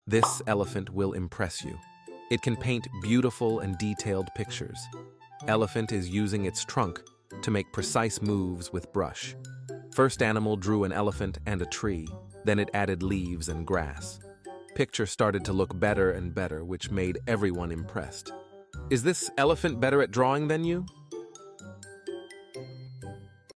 This elephant will impress you. It can paint beautiful and detailed pictures. Elephant is using its trunk to make precise moves with brush. First animal drew an elephant and a tree, then it added leaves and grass. Picture started to look better and better, which made everyone impressed. Is this elephant better at drawing than you?